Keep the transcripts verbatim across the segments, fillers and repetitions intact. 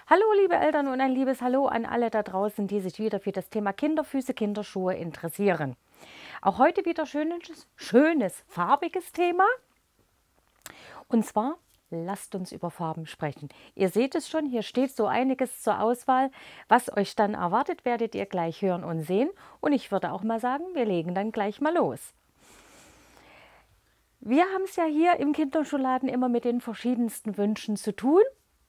Hallo liebe Eltern und ein liebes Hallo an alle da draußen, die sich wieder für das Thema Kinderfüße, Kinderschuhe interessieren. Auch heute wieder schönes, schönes, farbiges Thema. Und zwar, lasst uns über Farben sprechen. Ihr seht es schon, hier steht so einiges zur Auswahl. Was euch dann erwartet, werdet ihr gleich hören und sehen. Und ich würde auch mal sagen, wir legen dann gleich mal los. Wir haben es ja hier im Kinderschuhladen immer mit den verschiedensten Wünschen zu tun.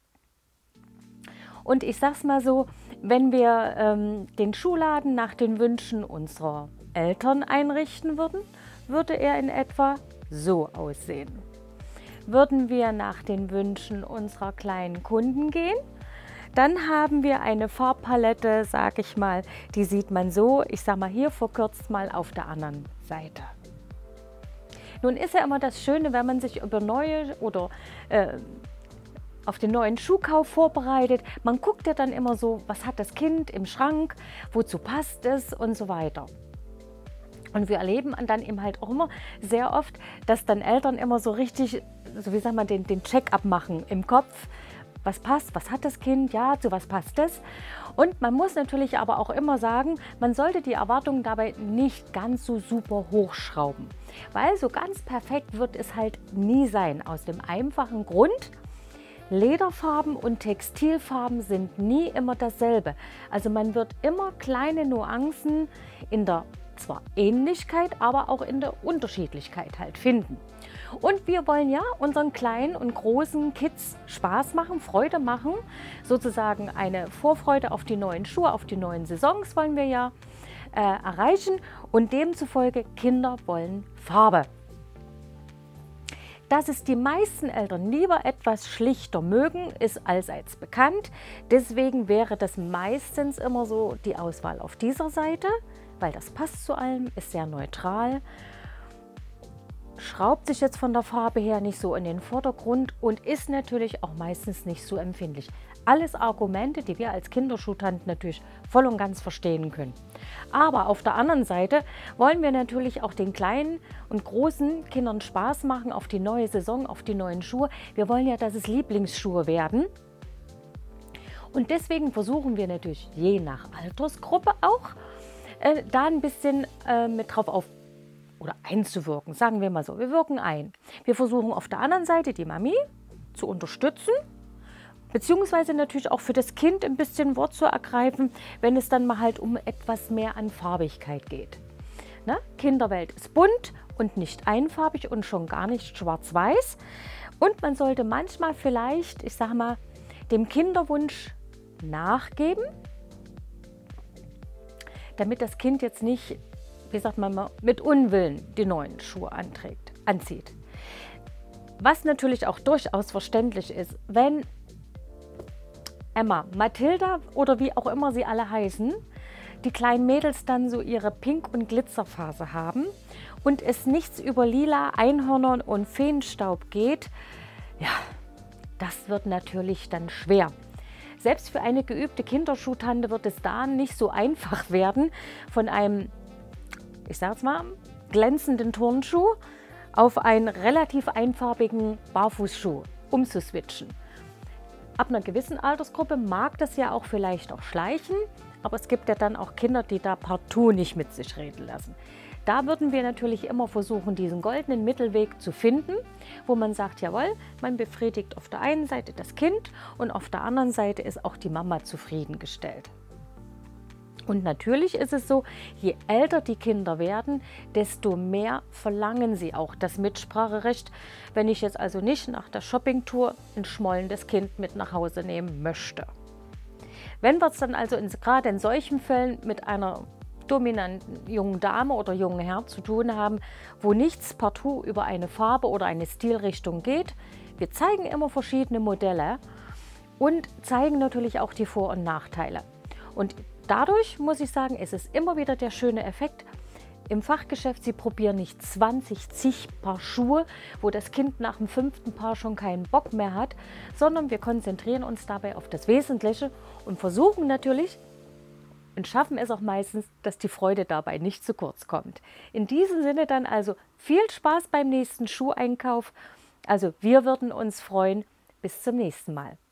Und ich sage es mal so, wenn wir ähm, den Schuhladen nach den Wünschen unserer Eltern einrichten würden, würde er in etwa so aussehen. Würden wir nach den Wünschen unserer kleinen Kunden gehen, dann haben wir eine Farbpalette, sage ich mal, die sieht man so, ich sage mal hier verkürzt mal auf der anderen Seite. Nun ist ja immer das Schöne, wenn man sich über neue oder äh, auf den neuen Schuhkauf vorbereitet. Man guckt ja dann immer so, was hat das Kind im Schrank, wozu passt es und so weiter. Und wir erleben dann eben halt auch immer sehr oft, dass dann Eltern immer so richtig, so wie sagt man, den, den Check-up machen im Kopf. Was passt, was hat das Kind, ja, zu was passt es? Und man muss natürlich aber auch immer sagen, man sollte die Erwartungen dabei nicht ganz so super hochschrauben. Weil so ganz perfekt wird es halt nie sein. Aus dem einfachen Grund, Lederfarben und Textilfarben sind nie immer dasselbe. Also man wird immer kleine Nuancen in der zwar Ähnlichkeit, aber auch in der Unterschiedlichkeit halt finden. Und wir wollen ja unseren kleinen und großen Kids Spaß machen, Freude machen, sozusagen eine Vorfreude auf die neuen Schuhe, auf die neuen Saisons wollen wir ja äh, erreichen und demzufolge Kinder wollen Farbe. Dass es die meisten Eltern lieber etwas schlichter mögen, ist allseits bekannt. Deswegen wäre das meistens immer so die Auswahl auf dieser Seite, weil das passt zu allem, ist sehr neutral, schraubt sich jetzt von der Farbe her nicht so in den Vordergrund und ist natürlich auch meistens nicht so empfindlich. Alles Argumente, die wir als Kinderschuhtanten natürlich voll und ganz verstehen können. Aber auf der anderen Seite wollen wir natürlich auch den kleinen und großen Kindern Spaß machen auf die neue Saison, auf die neuen Schuhe. Wir wollen ja, dass es Lieblingsschuhe werden. Und deswegen versuchen wir natürlich je nach Altersgruppe auch, äh, da ein bisschen äh, mit drauf auf oder einzuwirken, sagen wir mal so. Wir wirken ein. Wir versuchen auf der anderen Seite die Mami zu unterstützen, beziehungsweise natürlich auch für das Kind ein bisschen Wort zu ergreifen, wenn es dann mal halt um etwas mehr an Farbigkeit geht. Ne? Kinderwelt ist bunt und nicht einfarbig und schon gar nicht schwarz-weiß. Und man sollte manchmal vielleicht, ich sage mal, dem Kinderwunsch nachgeben, damit das Kind jetzt nicht, wie sagt man mal, mit Unwillen die neuen Schuhe anträgt, anzieht. Was natürlich auch durchaus verständlich ist, wenn Emma, Mathilda oder wie auch immer sie alle heißen, die kleinen Mädels dann so ihre Pink- und Glitzerphase haben und es nichts über Lila, Einhörnern und Feenstaub geht, ja, das wird natürlich dann schwer. Selbst für eine geübte Kinderschuhtante wird es da nicht so einfach werden, von einem, ich sage es mal, glänzenden Turnschuh auf einen relativ einfarbigen Barfußschuh umzuswitchen. Ab einer gewissen Altersgruppe mag das ja auch vielleicht auch schleichen, aber es gibt ja dann auch Kinder, die da partout nicht mit sich reden lassen. Da würden wir natürlich immer versuchen, diesen goldenen Mittelweg zu finden, wo man sagt, jawohl, man befriedigt auf der einen Seite das Kind und auf der anderen Seite ist auch die Mama zufriedengestellt. Und natürlich ist es so, je älter die Kinder werden, desto mehr verlangen sie auch das Mitspracherecht, wenn ich jetzt also nicht nach der Shoppingtour ein schmollendes Kind mit nach Hause nehmen möchte. Wenn wir es dann also in, gerade in solchen Fällen mit einer dominanten jungen Dame oder jungen Herrn zu tun haben, wo nichts partout über eine Farbe oder eine Stilrichtung geht, wir zeigen immer verschiedene Modelle und zeigen natürlich auch die Vor- und Nachteile. Und dadurch muss ich sagen, es ist immer wieder der schöne Effekt im Fachgeschäft. Sie probieren nicht zwanzig, zig Paar Schuhe, wo das Kind nach dem fünften Paar schon keinen Bock mehr hat, sondern wir konzentrieren uns dabei auf das Wesentliche und versuchen natürlich und schaffen es auch meistens, dass die Freude dabei nicht zu kurz kommt. In diesem Sinne dann also viel Spaß beim nächsten Schuheinkauf. Also wir würden uns freuen. Bis zum nächsten Mal.